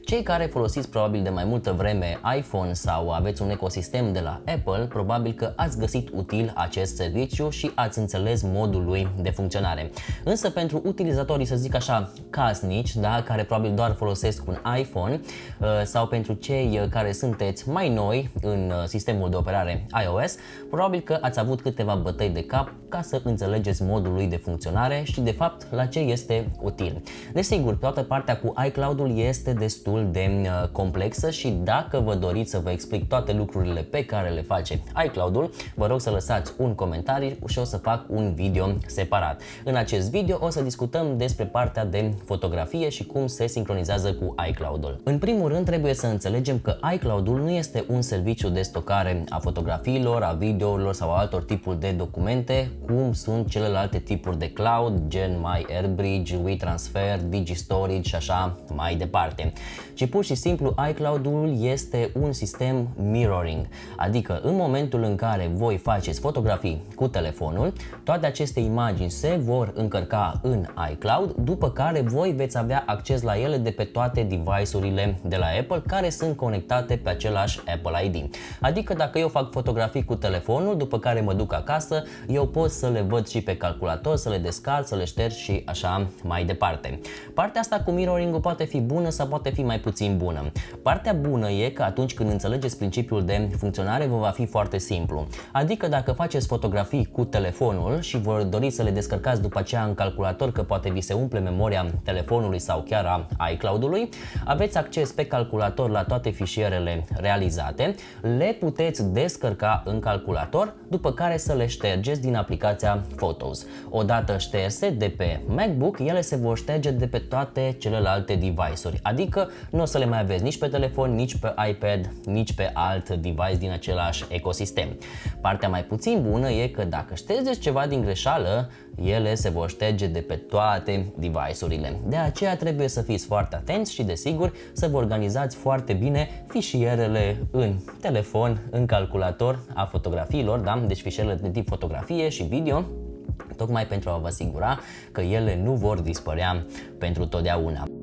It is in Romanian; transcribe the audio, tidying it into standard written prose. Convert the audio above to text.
Cei care folosiți probabil de mai multă vreme iPhone sau aveți un ecosistem de la Apple, probabil că ați găsit util acest serviciu și ați înțeles modul lui de funcționare. Însă pentru utilizatorii, să zic așa, casnici, da, care probabil doar folosesc un iPhone sau pentru cei care sunteți mai noi în sistemul de operare iOS, probabil că ați avut câteva bătăi de cap ca să înțelegeți modul lui de funcționare și de fapt la ce este util. Desigur, toată partea cu iCloud-ul este destul de complexă și dacă vă doriți să vă explic toate lucrurile pe care le face iCloud-ul, vă rog să lăsați un comentariu și o să fac un video separat. În acest video o să discutăm despre partea de fotografie și cum se sincronizează cu iCloud-ul. În primul rând trebuie să înțelegem că iCloud-ul nu este un serviciu de stocare a fotografiilor, a videourilor sau altor tipuri de documente, cum sunt celelalte tipuri de cloud, gen MyAirbridge, WeTransfer, DigiStorage și așa mai departe. Ci pur și simplu iCloud-ul este un sistem mirroring, adică în momentul în care voi faceți fotografii cu telefonul, toate aceste imagini se vor încărca în iCloud, după care voi veți avea acces la ele de pe toate device-urile de la Apple care sunt conectate pe același Apple ID. Adică dacă eu fac fotografii cu telefonul, după care mă duc acasă, eu pot să le văd și pe calculator, să le descarc, să le șterg și așa mai departe. Partea asta cu mirroring-ul poate fi bună sau poate fi mai puțin bună. Partea bună e că atunci când înțelegeți principiul de funcționare, vă va fi foarte simplu. Adică dacă faceți fotografii cu telefonul și vă doriți să le descărcați după aceea în calculator, că poate vi se umple memoria telefonului sau chiar a iCloud-ului, aveți acces pe calculator la toate fișierele realizate, le puteți descărca în calculator, după care să le ștergeți din aplicația Photos. Odată șterse de pe MacBook, ele se vor șterge de pe toate celelalte device-uri, adică nu o să le mai aveți nici pe telefon, nici pe iPad, nici pe alt device din același ecosistem. Partea mai puțin bună e că dacă ștergeți ceva din greșeală, ele se vor șterge de pe toate device-urile. De aceea trebuie să fiți foarte atenți și desigur să vă organizați foarte bine fișierele în telefon, în calculator a fotografiilor, da? Deci fișierele de tip fotografie și video, tocmai pentru a vă asigura că ele nu vor dispărea pentru totdeauna.